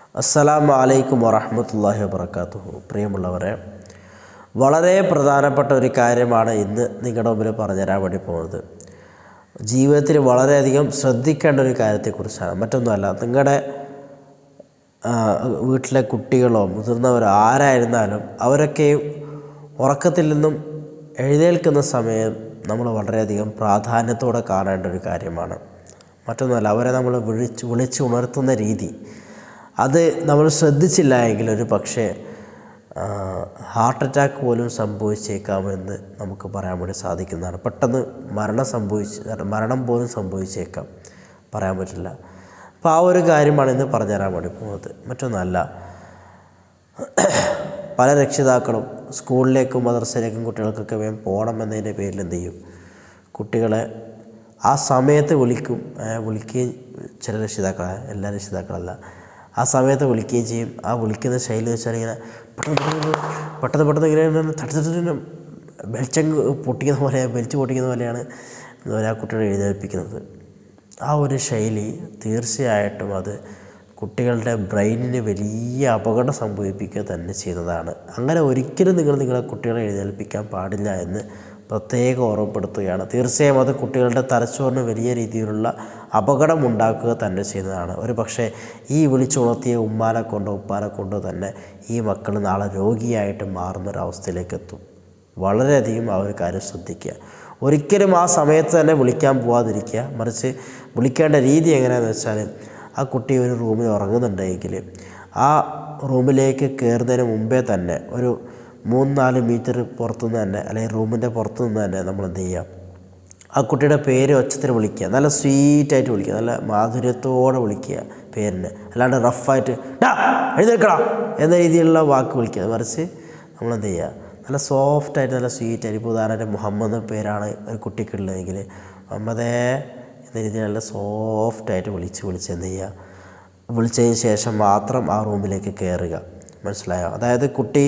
അസ്സലാമു അലൈക്കും വറഹ്മത്തുള്ളാഹി വബറകാതുഹു. പ്രിയമുള്ളവരെ, വളരെ പ്രധാനപ്പെട്ട ഒരു കാര്യമാണ് ഇന്ന് നിങ്ങളുടെ മുമ്പിൽ പറഞ്ഞുതരാൻ വേണ്ടി പോകുന്നത്. ജീവിതത്തിൽ വളരെയധികം ശ്രദ്ധിക്കേണ്ട ഒരു കാര്യത്തെക്കുറിച്ചാണ്. മറ്റൊന്നുമല്ല, നിങ്ങളുടെ വീട്ടിലെ കുട്ടികളോ മുതിർന്നവരോ ആരായിരുന്നാലും അവരൊക്കെയും ഉറക്കത്തിൽ നിന്നും എഴുന്നേൽക്കുന്ന സമയം നമ്മൾ വളരെയധികം പ്രാധാന്യത്തോടെ കാണേണ്ട ഒരു കാര്യമാണ്. മറ്റൊന്നുമല്ല, അവരെ നമ്മൾ വിളിച്ച് ഉണർത്തുന്ന രീതി അത് നമ്മൾ ശ്രദ്ധിച്ചില്ല എങ്കിൽ ഒരു പക്ഷേ ഹാർട്ട് അറ്റാക്ക് പോലും സംഭവിച്ചേക്കാമെന്ന് നമുക്ക് പറയാൻ വേണ്ടി സാധിക്കുന്നതാണ്. പെട്ടെന്ന് മരണം പോലും സംഭവിച്ചേക്കാം, പറയാൻ പറ്റില്ല. അപ്പോൾ ആ ഒരു കാര്യമാണ് ഇന്ന് പറഞ്ഞുതരാൻ വേണ്ടി പോകുന്നത്. മറ്റൊന്നല്ല, പല രക്ഷിതാക്കളും സ്കൂളിലേക്കും മദ്രസയിലേക്കും കുട്ടികൾക്കൊക്കെ വേഗം പോകണമെന്നതിൻ്റെ പേരിൽ എന്ത് ചെയ്യും, കുട്ടികളെ ആ സമയത്ത് വിളിക്കുകയും ചില രക്ഷിതാക്കളെ, എല്ലാ രക്ഷിതാക്കളല്ല, ആ സമയത്ത് വിളിക്കുകയും ചെയ്യും. ആ വിളിക്കുന്ന ശൈലി വെച്ചാൽ ഇങ്ങനെ പെട്ടെന്ന് ഇങ്ങനെ തട്ടിത്തട്ടിന് വെളിച്ചു പൊട്ടിക്കുന്ന പോലെയാണ് ആ കുട്ടികളെ എഴുന്നേൽപ്പിക്കുന്നത്. ആ ഒരു ശൈലി തീർച്ചയായിട്ടും അത് കുട്ടികളുടെ ബ്രെയിനിന് വലിയ അപകടം സംഭവിപ്പിക്കുക തന്നെ ചെയ്യുന്നതാണ്. അങ്ങനെ ഒരിക്കലും നിങ്ങളെ കുട്ടികളെ എഴുന്നേൽപ്പിക്കാൻ പാടില്ല എന്ന് പ്രത്യേകം ഓർമ്മപ്പെടുത്തുകയാണ്. തീർച്ചയായും അത് കുട്ടികളുടെ തലച്ചോറിന് വലിയ രീതിയിലുള്ള അപകടം ഉണ്ടാക്കുക തന്നെ ചെയ്യുന്നതാണ്. ഒരു പക്ഷേ ഈ വിളിച്ചുണർത്തിയ ഉപ്പാനെ കൊണ്ടോ തന്നെ ഈ മക്കൾ നാളെ രോഗിയായിട്ട് മാറുന്നൊരവസ്ഥയിലേക്ക് എത്തും. വളരെയധികം ആ ഒരു കാര്യം ശ്രദ്ധിക്കുക. ഒരിക്കലും ആ സമയത്ത് തന്നെ വിളിക്കാൻ പോകാതിരിക്കുക. മറിച്ച് വിളിക്കേണ്ട രീതി എങ്ങനെയാണെന്ന് വെച്ചാൽ, ആ കുട്ടി ഒരു റൂമിൽ ഉറങ്ങുന്നുണ്ടെങ്കിൽ ആ റൂമിലേക്ക് കയറുന്നതിന് മുമ്പേ തന്നെ ഒരു 3-4 മീറ്റർ പുറത്തുനിന്ന് തന്നെ, അല്ലെങ്കിൽ റൂമിൻ്റെ പുറത്തുനിന്ന് തന്നെ നമ്മൾ എന്ത് ചെയ്യുക, ആ കുട്ടിയുടെ പേര് ഒച്ചത്തിൽ വിളിക്കുക. നല്ല സ്വീറ്റായിട്ട് വിളിക്കുക, നല്ല മാധുര്യത്തോടെ വിളിക്കുക പേരിന്. അല്ലാണ്ട് റഫായിട്ട് ഡാ എഴുന്നേൽക്കടാ എന്ന രീതിയിലുള്ള വാക്ക് വിളിക്കുക. മറിച്ച് നമ്മളെന്ത് ചെയ്യുക, നല്ല സോഫ്റ്റായിട്ട് നല്ല സ്വീറ്റായിട്ട്. ഇപ്പോൾ ഉദാഹരണമായിട്ട് മുഹമ്മദ് പേരാണ് ഒരു കുട്ടിക്കുള്ളതെങ്കിൽ മുഹമ്മദേ എന്ന രീതിയിൽ നല്ല സോഫ്റ്റായിട്ട് വിളിച്ച് എന്ത് ചെയ്യുക, വിളിച്ചതിന് ശേഷം മാത്രം ആ റൂമിലേക്ക് കയറുക. മനസ്സിലായോ? അതായത്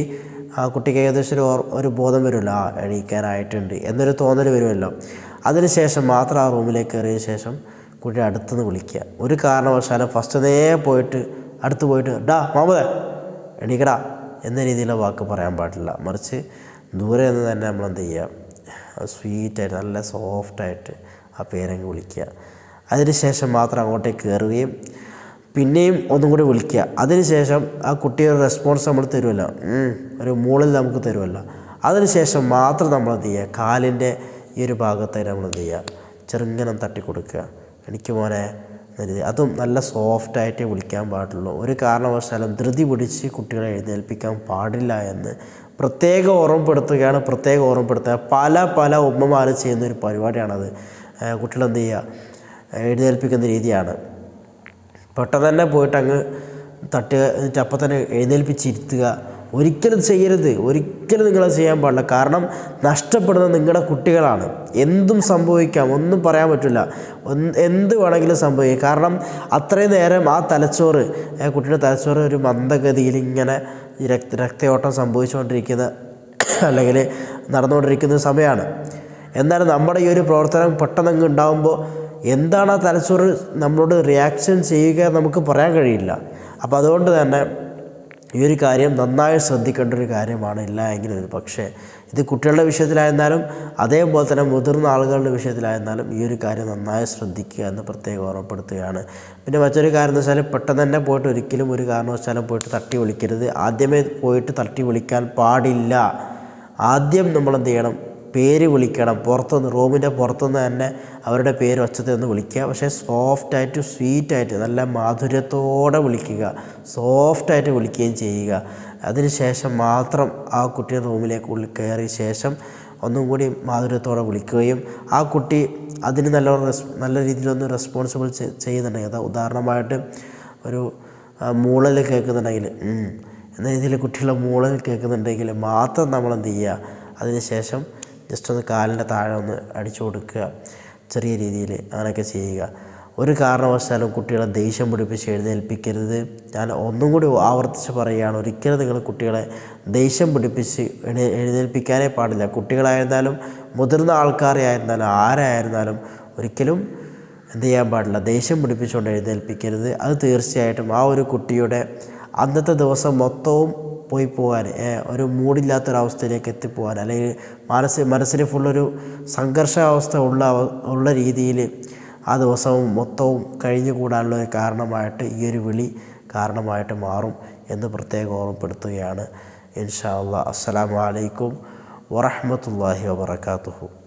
ആ കുട്ടിക്ക് ഏകദേശം ഒരു ബോധം വരുമല്ലോ, എണീക്കാനായിട്ടുണ്ട് എന്നൊരു തോന്നൽ വരുമല്ലോ. അതിന് ശേഷം മാത്രം ആ റൂമിലേക്ക് കയറിയ ശേഷം കുട്ടി അടുത്തുനിന്ന് വിളിക്കുക. ഒരു കാരണവശാലും ഫസ്റ്റ് അടുത്ത് പോയിട്ട് ഡാ മുഹമ്മദേ എണീക്കടാ എന്ന രീതിയിലുള്ള വാക്ക് പറയാൻ പാടില്ല. മറിച്ച് ദൂരെ നിന്ന് തന്നെ നമ്മളെന്ത് ചെയ്യുക, സ്വീറ്റായിട്ട് നല്ല സോഫ്റ്റായിട്ട് ആ പേരങ്ങ് വിളിക്കുക. അതിന് ശേഷം മാത്രം അങ്ങോട്ടേക്ക് കയറുകയും പിന്നെയും ഒന്നും കൂടി വിളിക്കുക. അതിനുശേഷം ആ കുട്ടിയുടെ റെസ്പോൺസ് നമ്മൾ തരുമല്ലോ, ഒരു മൂളിൽ നമുക്ക് തരുമല്ലോ. അതിനുശേഷം മാത്രം നമ്മളെന്ത് ചെയ്യുക, കാലിൻ്റെ ഈ ഒരു ഭാഗത്തായിട്ട് നമ്മളെന്ത് ചെയ്യുക, ചെറുങ്ങനെ തട്ടിക്കൊടുക്കുക. എനിക്ക് മോനെ, അതും നല്ല സോഫ്റ്റായിട്ടേ വിളിക്കാൻ പാടുള്ളൂ. ഒരു കാരണവശാലും ധൃതി പിടിച്ച് കുട്ടികളെ എഴുന്നേൽപ്പിക്കാൻ പാടില്ല എന്ന് പ്രത്യേകം ഓർമ്മപ്പെടുത്തുക. പല ഉമ്മമാർ ചെയ്യുന്ന ഒരു പരിപാടിയാണത്. കുട്ടികളെന്ത് ചെയ്യുക, എഴുന്നേൽപ്പിക്കുന്ന രീതിയാണ്. പെട്ടെന്ന് തന്നെ പോയിട്ട് അങ്ങ് തട്ടുക, എന്നിട്ട് അപ്പം തന്നെ എഴുന്നേൽപ്പിച്ചിരുത്തുക. ഒരിക്കലും ചെയ്യരുത്, ഒരിക്കലും നിങ്ങളത് ചെയ്യാൻ പാടില്ല. കാരണം നഷ്ടപ്പെടുന്നത് നിങ്ങളുടെ കുട്ടികളാണ്. എന്തും സംഭവിക്കാം, ഒന്നും പറയാൻ പറ്റില്ല, എന്ത് വേണമെങ്കിലും സംഭവിക്കാം. കാരണം അത്രയും നേരം ആ കുട്ടിയുടെ തലച്ചോറ് ഒരു മന്ദഗതിയിൽ ഇങ്ങനെ രക്തയോട്ടം സംഭവിച്ചുകൊണ്ടിരിക്കുന്ന അല്ലെങ്കിൽ നടന്നുകൊണ്ടിരിക്കുന്ന സമയമാണ്. എന്നാലും നമ്മുടെ ഈ ഒരു പ്രവർത്തനം പെട്ടെന്ന് ഉണ്ടാകുമ്പോൾ എന്താണ് ആ തലച്ചോറ് നമ്മളോട് റിയാക്ഷൻ ചെയ്യുക നമുക്ക് പറയാൻ കഴിയില്ല. അപ്പോൾ അതുകൊണ്ട് തന്നെ ഈ ഒരു കാര്യം നന്നായി ശ്രദ്ധിക്കേണ്ട ഒരു കാര്യമാണ്. ഇല്ല എങ്കിൽ ഒരു പക്ഷേ ഇത് കുട്ടികളുടെ വിഷയത്തിലായിരുന്നാലും അതേപോലെ തന്നെ മുതിർന്ന ആളുകളുടെ വിഷയത്തിലായിരുന്നാലും ഈ ഒരു കാര്യം നന്നായി ശ്രദ്ധിക്കുക എന്ന് പ്രത്യേകം ഓർമ്മപ്പെടുത്തുകയാണ്. പിന്നെ മറ്റൊരു കാര്യം എന്ന് വെച്ചാൽ, പെട്ടെന്ന് തന്നെ പോയിട്ട് ഒരിക്കലും ഒരു കാരണവശാലും പോയിട്ട് തട്ടി വിളിക്കരുത്. ആദ്യമേ പോയിട്ട് തട്ടി വിളിക്കാൻ പാടില്ല. ആദ്യം നമ്മളെന്ത് ചെയ്യണം, പേര് വിളിക്കണം. റൂമിൻ്റെ പുറത്തുനിന്ന് തന്നെ അവരുടെ പേര് ഒച്ചത്തിൽ നിന്ന് വിളിക്കുക. പക്ഷേ സോഫ്റ്റായിട്ട് സ്വീറ്റായിട്ട് നല്ല മാധുര്യത്തോടെ വിളിക്കുക, സോഫ്റ്റായിട്ട് വിളിക്കുകയും ചെയ്യുക. അതിന് ശേഷം മാത്രം ആ കുട്ടിയുടെ റൂമിലേക്ക് കയറിയ ശേഷം ഒന്നും കൂടി മാധുര്യത്തോടെ വിളിക്കുകയും ആ കുട്ടി അതിന് നല്ല രീതിയിലൊന്ന് റെസ്പോൺസിബിൾ ചെയ്യുന്നുണ്ടെങ്കിൽ, ഉദാഹരണമായിട്ട് ഒരു മൂളൽ കേൾക്കുന്നുണ്ടെങ്കിൽ, എന്ന രീതിയിൽ കുട്ടികളുടെ മൂളൽ കേൾക്കുന്നുണ്ടെങ്കിൽ മാത്രം നമ്മളെന്ത് ചെയ്യുക, അതിന് ശേഷം ജസ്റ്റ് ഒന്ന് കാലിൻ്റെ താഴെ ഒന്ന് അടിച്ചു കൊടുക്കുക, ചെറിയ രീതിയിൽ അങ്ങനെയൊക്കെ ചെയ്യുക. ഒരു കാരണവശാലും കുട്ടികളെ ദേഷ്യം പിടിപ്പിച്ച് എഴുന്നേൽപ്പിക്കരുത്. ഞാൻ ഒന്നും കൂടി ആവർത്തിച്ച് പറയുകയാണ്, ഒരിക്കലും നിങ്ങൾ കുട്ടികളെ ദേഷ്യം പിടിപ്പിച്ച് എഴുന്നേൽപ്പിക്കാനേ പാടില്ല. കുട്ടികളായിരുന്നാലും മുതിർന്ന ആൾക്കാരെ ആയിരുന്നാലും ആരായിരുന്നാലും ഒരിക്കലും എന്ത് ചെയ്യാൻ പാടില്ല, ദേഷ്യം പിടിപ്പിച്ചുകൊണ്ട് എഴുന്നേൽപ്പിക്കരുത്. അത് തീർച്ചയായിട്ടും ആ ഒരു കുട്ടിയുടെ അന്നത്തെ ദിവസം മൊത്തവും പോയി പോകാൻ, ഒരു മൂടില്ലാത്തൊരവസ്ഥയിലേക്ക് എത്തിപ്പോകാൻ, അല്ലെങ്കിൽ മനസ്സിന് ഫുള്ളൊരു സംഘർഷാവസ്ഥ ഉള്ള രീതിയിൽ ആ ദിവസവും മൊത്തവും കഴിഞ്ഞുകൂടാനുള്ള ഒരു കാരണമായിട്ട് ഈ ഒരു വിളി കാരണമായിട്ട് മാറും എന്ന് പ്രത്യേകം ഓർമ്മപ്പെടുത്തുകയാണ്. ഇൻഷാ അല്ലാഹ്. അസ്സലാമു അലൈക്കും വറഹ്മത്തുള്ളാഹി വബറകാതുഹു.